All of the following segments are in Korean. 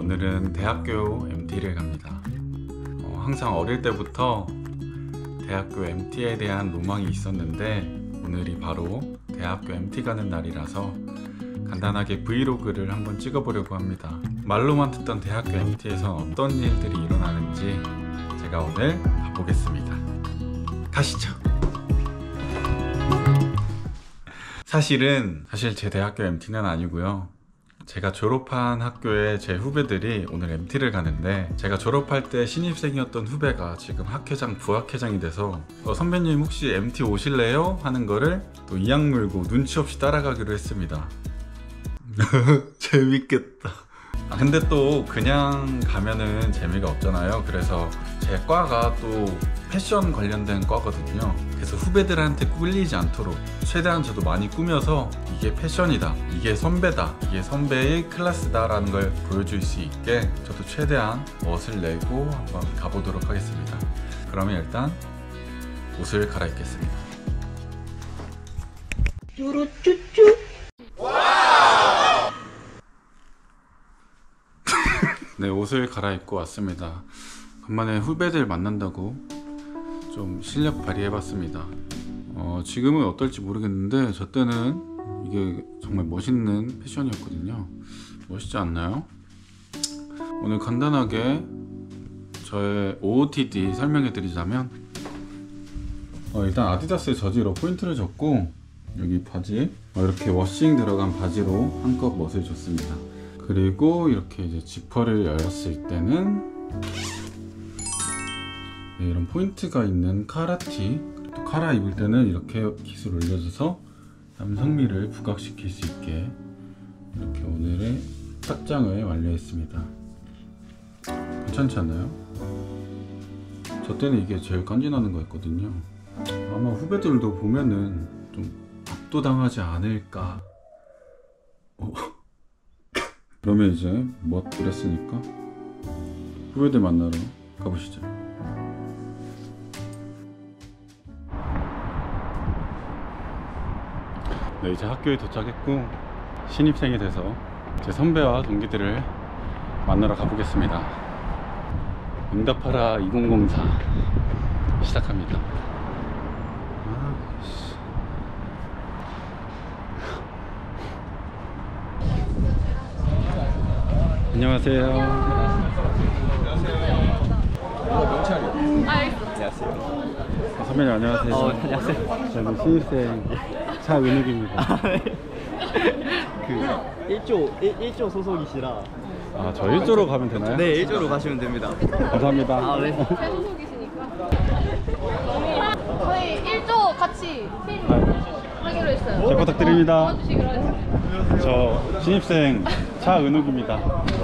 오늘은 대학교 MT를 갑니다. 항상 어릴 때부터 대학교 MT에 대한 로망이 있었는데 오늘이 바로 대학교 MT 가는 날이라서 간단하게 브이로그를 한번 찍어보려고 합니다. 말로만 듣던 대학교 MT에서 어떤 일들이 일어나는지 제가 오늘 가보겠습니다. 가시죠. 사실 제 대학교 MT는 아니고요. 제가 졸업한 학교에 제 후배들이 오늘 MT를 가는데, 제가 졸업할 때 신입생이었던 후배가 지금 학회장, 부학회장이 돼서 선배님 혹시 MT 오실래요? 하는 거를 또 이악 물고 눈치 없이 따라가기로 했습니다. 재밌겠다. 근데 또 그냥 가면은 재미가 없잖아요. 그래서 제 과가 또 패션 관련된 과거든요. 그래서 후배들한테 꿀리지 않도록 최대한 저도 많이 꾸며서 이게 패션이다, 이게 선배다, 이게 선배의 클래스다 라는 걸 보여줄 수 있게 저도 최대한 멋을 내고 한번 가보도록 하겠습니다. 그러면 일단 옷을 갈아입겠습니다. 쭈루쭈쭈. 네, 옷을 갈아입고 왔습니다. 간만에 후배들 만난다고 좀 실력 발휘해봤습니다. 지금은 어떨지 모르겠는데 저 때는 이게 정말 멋있는 패션이었거든요. 멋있지 않나요? 오늘 간단하게 저의 OOTD 설명해드리자면, 일단 아디다스 저지로 포인트를 줬고, 여기 바지 이렇게 워싱 들어간 바지로 한껏 멋을 줬습니다. 그리고 이렇게 이제 지퍼를 열었을 때는 이런 포인트가 있는 카라티, 또 카라 입을 때는 이렇게 깃을 올려줘서 남성미를 부각시킬 수 있게 이렇게 오늘의 착장을 완료했습니다. 괜찮지 않나요? 저 때는 이게 제일 간지나는 거였거든요. 아마 후배들도 보면은 좀 압도당하지 않을까. 그러면 이제 멋 부렸으니까 후배들 만나러 가보시죠. 네, 이제 학교에 도착했고 신입생이 돼서 제 선배와 동기들을 만나러 가보겠습니다. 응답하라 2004 시작합니다. 안녕하세요. 명찰이요. 안녕하세요. 선배님 안녕하세요. 안녕하세요. 저는 신입생 차은욱입니다. 그 1조 소속이시라. 저 1조로 가면 되나요? 네, 1조로 가시면 됩니다. 감사합니다. 네. 새 소속이시니까 저희 1조 같이 하기로 했어요. 잘 부탁드립니다. 도와주시기로 했어요. 저 신입생 차은욱입니다.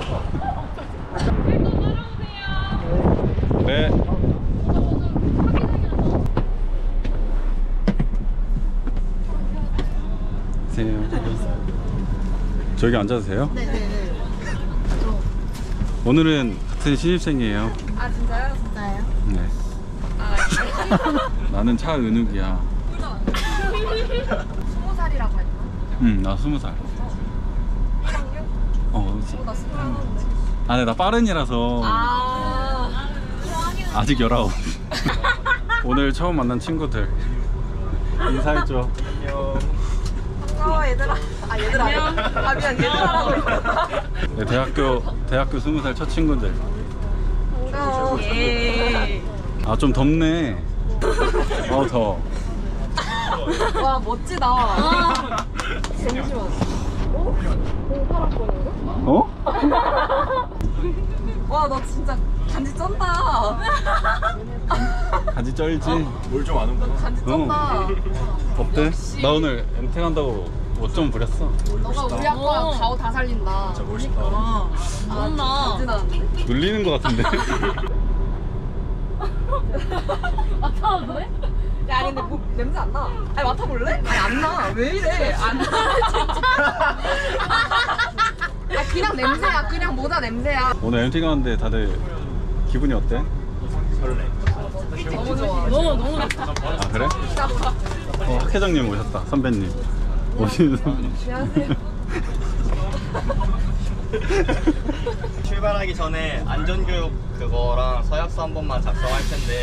1조 따라오세요. 네. 저기 앉아도 돼요? 네네네. 오늘은 같은 신입생이에요. 아 진짜요? 진짜요? 네. 나는 차은욱이야. 20살이라고 했나? 응, 나 20살. 1학년? 나 21인데. 네, 나 빠른이라서 아직 19. 오늘 처음 만난 친구들 인사해줘. 반가워 얘들아. 얘들아. 미안 얘들아라고 있었다. 네, 대학교 20살 첫 친구들. 반가워. 예. 좀 덥네. 더워. 와 멋지다. 잠시만. 와 너 진짜 간지 쩐다. 간지 쩔지? 뭘 좀 아는구나. 간지 쩐다. 어때? 나 오늘 MT 간다고 옷 좀 부렸어. 너가 우리 학과 가오 다 살린다. 진짜 멋있다. 나 간지 나는데? 놀리는 거 같은데? 맡아볼래? 야 아니 근데 뭐 냄새 안 나. 아니 맡아볼래? 아니 안 나. 왜 이래? 안 나. 진짜. 아 그냥 냄새야. 그냥 모자 냄새야. 오늘 MT 가는데 다들 기분이 어때? 너무 좋아. 너무 좋다. 그래? 학회장님 오셨다. 선배님. 멋있는 선배님. 안녕하세요. 출발하기 전에 안전교육 그거랑 서약서 한 번만 작성할 텐데.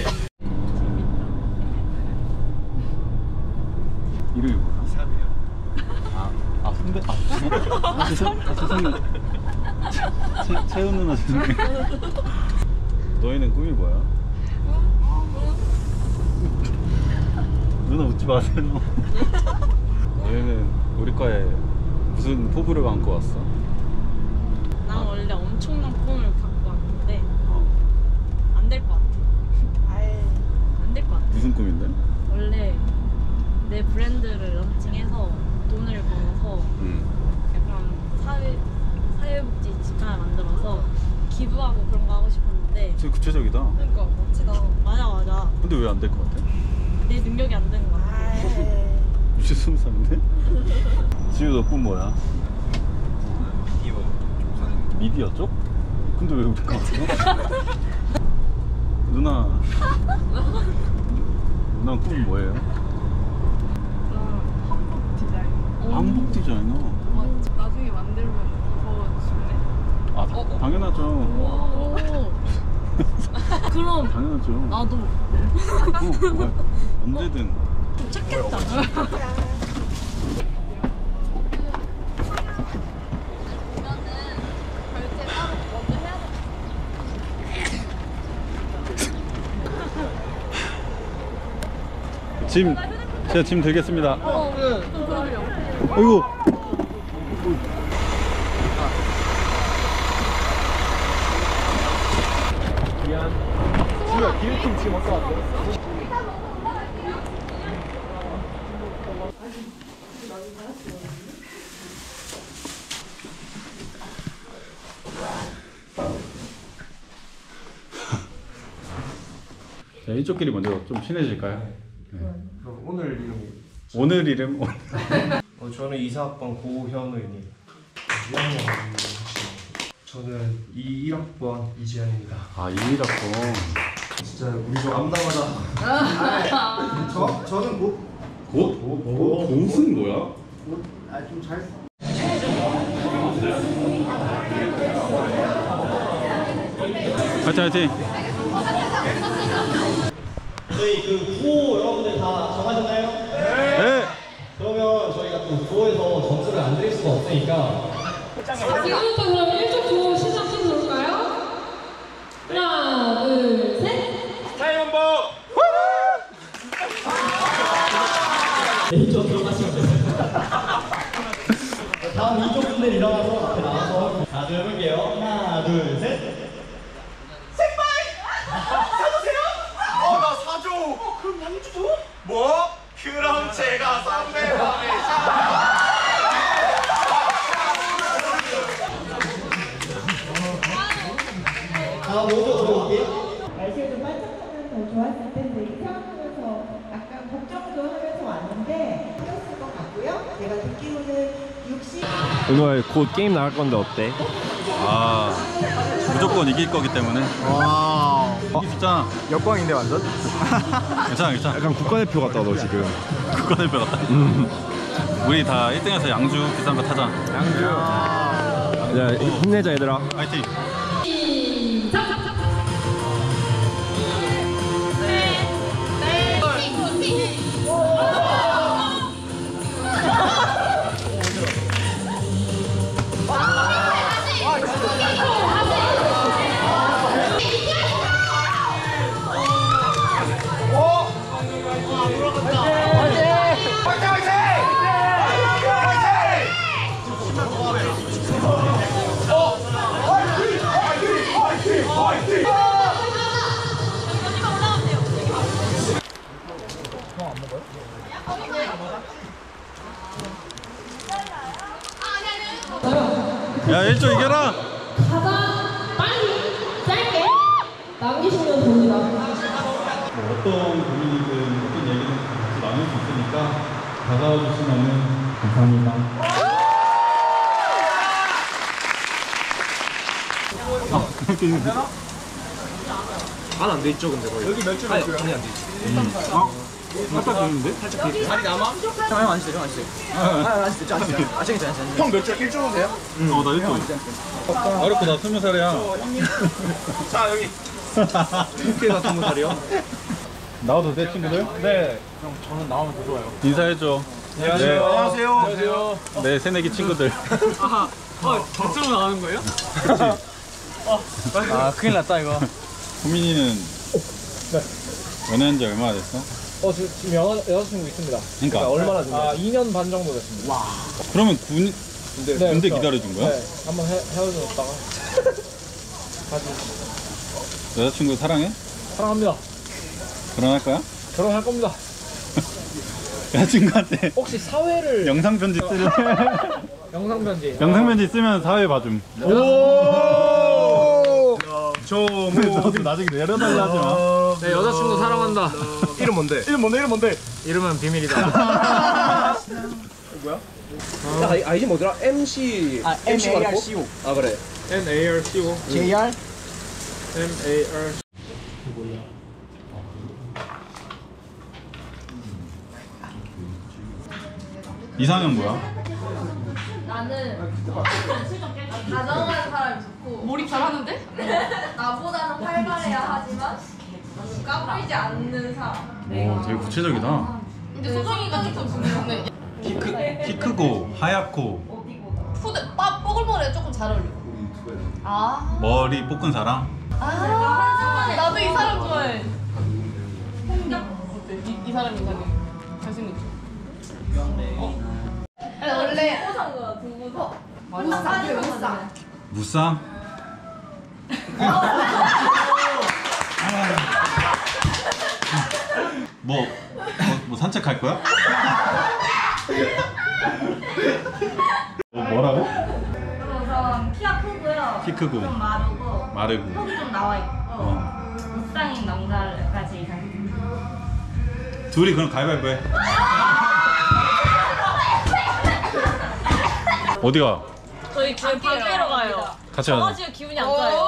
이름이 뭐야? 삽이요. 선배. 죄송해요. 채연 누나 죄송해요. 너희는 꿈이 뭐야? 누나 웃지 마세요. 너희는 우리 과에 무슨 포부를 안고 왔어? 난 원래 엄청난 꿈을 갖고 왔는데 안 될 것 같아. 안 될 것 같아. 무슨 꿈인데? 원래 내 브랜드를 런칭해서 돈을 벌어서 약간 사회복지 집단을 만들어서 기부하고 그런 거 하고 싶었는데. 되게 구체적이다. 그러니까 멋지다. 맞아. 근데 왜 안 될 것 같아? 내 능력이 안 되는 것 같아. 유시 20살인데? 지우 너 꿈 뭐야? 미디어 쪽? 근데 왜 우리 같아? 누나 꿈이 뭐예요? 한복 디자인. 한복 디자이너? 나중에 만들면 입어줄래? 당연하죠. 오. 그럼 당연하죠. 나도 언제든. 찾겠다. 제가 짐 들겠습니다. 어이구. 지우야 기획팀 지금 어디서 왔어? 자, 이쪽끼리 먼저 좀 친해질까요? 네. 그럼 오늘 이름이? 오늘 이름? 저는 2사학번 고현우입니다. 저는 1학번 이지현입니다. 21학번. 진짜 우리 좀 암담하다. 저는 곧 옷은 뭐야? 좀 잘. 화이팅! 저희 그 구호 여러분들 다 정하셨나요? 네! 그러면 저희가 또 구호에서 점수를 안 드릴 수가 없으니까 지금부터 그럼 1조 구호 시작해 볼까요? 하나, 둘, 셋. 이쪽 들어가시면 됩니다. 다음 이쪽 분들 일어나서 앞에 나와서 다들 해볼게요. 하나, 둘, 셋. 나 사줘. 그럼 양주 줘? 뭐? 그럼 제가 쌍배방에 다음 오조 들어올게요. 날씨가 좀 반짝하면 더 좋았을 텐데 이상하면서 약간 걱정도 하면서 왔는데 틀렸을 것 같고요. 제가 듣기로는 60. 오늘 곧 게임 나갈 건데 어때? 무조건 이길 거기 때문에. 이길 수 있잖아. 역광인데 완전? 괜찮아. 약간 국가대표 같다 너 지금. 국가대표 같다. 우리 다 1등에서 양주 비싼 거 타자. 야 힘내자 얘들아. 화이팅! 야 1조 이겨라! 가장 빨리 짧게 남기시면 됩니다. 어떤 고민이든 어떤 얘기든 같이 나눌 수 있으니까 다가와 주시면 감사합니다. 안돼 있죠 근데 거의. 여기 몇 줄? 아니 안 돼 있죠. 살짝 주는데? 아니 남아? 형 앉으세요. 형 몇 점? 1점은 돼요? 나 1도. 어렵고 나 20살이야. 자 여기. 어떻게 나 20살이요? 나와도 돼, 친구들? 네. 형 저는 나오면 더 좋아요. 인사해줘. 안녕하세요. 안녕하세요. 안녕하세요. 내 새내기 친구들. 박수로 나가는 거예요? 아 큰일 났다 이거. 호민이는 연애한 지 얼마나 됐어? 지금 여자친구 있습니다. 그러니까 얼마나 됐나요? 2년 반 정도 됐습니다. 와. 그러면 군대 그렇죠. 기다려준 거야? 네, 한번 헤어졌다가 다시 여자친구 사랑해? 사랑합니다. 결혼할 거야? 결혼할 겁니다. 여자친구한테 혹시 사회를 영상 편지 쓰면 영상 편지 영상 편지 쓰면 사회 봐줌. 너도 나중에 내려달라 하지 마. 네, 여자친구 사랑한다. 이름 뭔데? 이름은 비밀이다. 뭐야? 아이디 뭐더라? MC MARCO. 아 그래. MARCO. JR? MAR. 이상형 뭐야? 나는 다정한 사람이 좋고 몰입 잘하는데? 나보다는 활발해야 하지만 까불지 않는 사람. 오, 되게 구체적이다. 근데 소정이가 조금 중요해. 키 크고 하얗고 뽀글머리가 조금 잘 어울려. 머리 볶은 사람? 나도 이 사람 좋아해. 어때? 이 사람 이상해. 잘생겼죠? 원래 포상 거야. 무쌍. 무쌍? 뭐 산책할 거야? 뭐라고? 우선 키가 크고요. 키 크고 좀 마르고 마르고. 턱이 좀 나와 있고 무쌍인 남자가 제일 이상해. 둘이 그럼 가위바위보 해. 어디가? 저희 지금 밖으로 가요. 같이 가자. 지금 기분이 안 좋아요.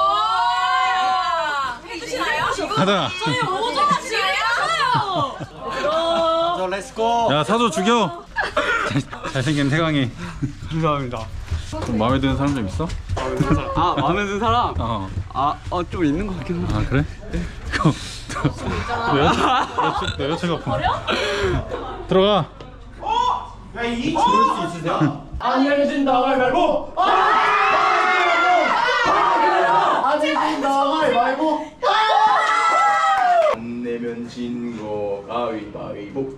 해주시나요? 가자. 오징어 지금 해주세요. 저 렛츠고. 야, 사도 죽여. 잘생긴 태광이. 감사합니다. 좀 마음에 드는 사람 좀 있어? 마음에 드는 사람? 좀 있는 것 같긴 한데. 그래? 너 여자친구 버려? 들어가. 야이 그럴 수 있으세요? 안 내려진다 가위바위보. 안 내려진다 가위바위보. 안 내면 진 거 가위바위보.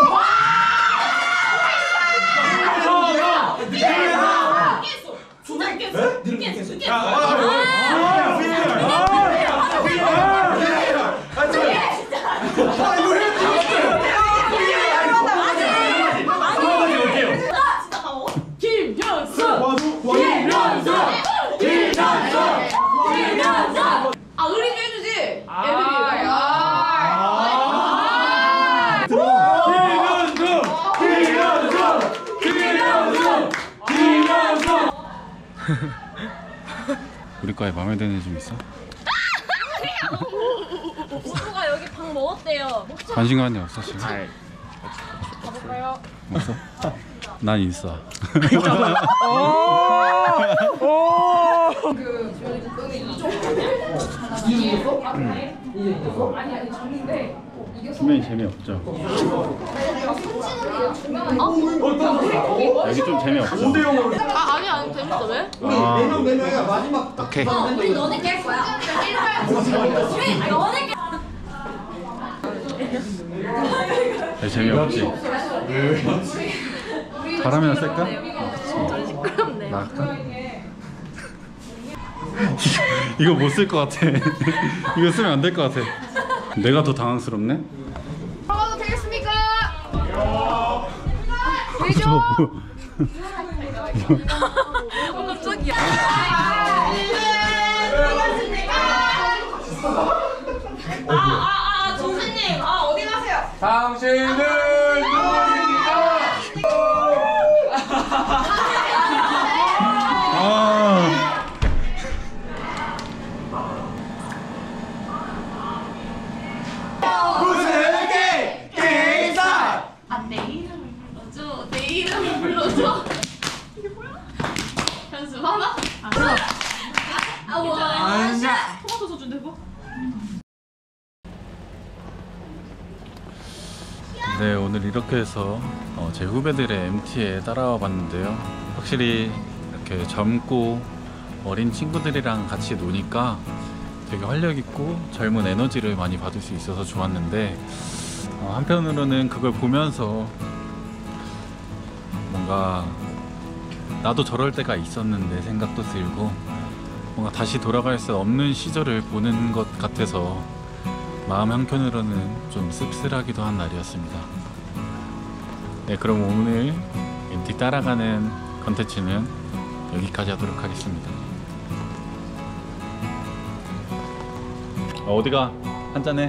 의리도 해주지. 우리 과에 마음에 드는 애 좀 있어? 친구가 여기 방 먹었대요. 관심 가는 애 없어 지금? 가볼까요? 없어? 난 있어. 분명히 재미없죠? 여기 좀 재미없죠? 아니 재밌어 왜? 네 명이야 마지막. 오케이. 우리 너네 깰 거야. 너네 깰. 재미없지? 바람이나 쐴까? 시끄럽네. 나갈까? 이거 못 쓸 것 같아. 이거 쓰면 안 될 것 같아. 내가 더 당황스럽네? 먹어도 되겠습니까? 저거 뭐. 깜짝이야. 선생님, 어디 가세요? 당신은 누구십니까? 무슨게 게임 연습 하나? 토마토 소주 내고. 네, 오늘 이렇게 해서 제 후배들의 MT에 따라와 봤는데요. 확실히 이렇게 젊고 어린 친구들이랑 같이 노니까 되게 활력 있고 젊은 에너지를 많이 받을 수 있어서 좋았는데, 한편으로는 그걸 보면서 뭔가 나도 저럴 때가 있었는데 생각도 들고, 뭔가 다시 돌아갈 수 없는 시절을 보는 것 같아서 마음 한켠으로는 좀 씁쓸하기도 한 날이었습니다. 네, 그럼 오늘 MT 따라가는 컨텐츠는 여기까지 하도록 하겠습니다. 어디가? 한잔해.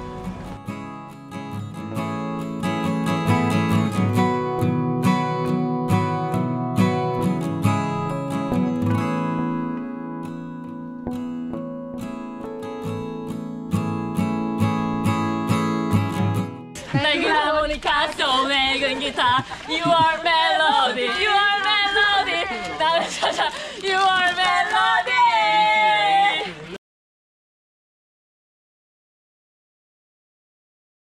내가 하모니카 소맥은 기타 You are melody You are melody 나를 찾아 You are melody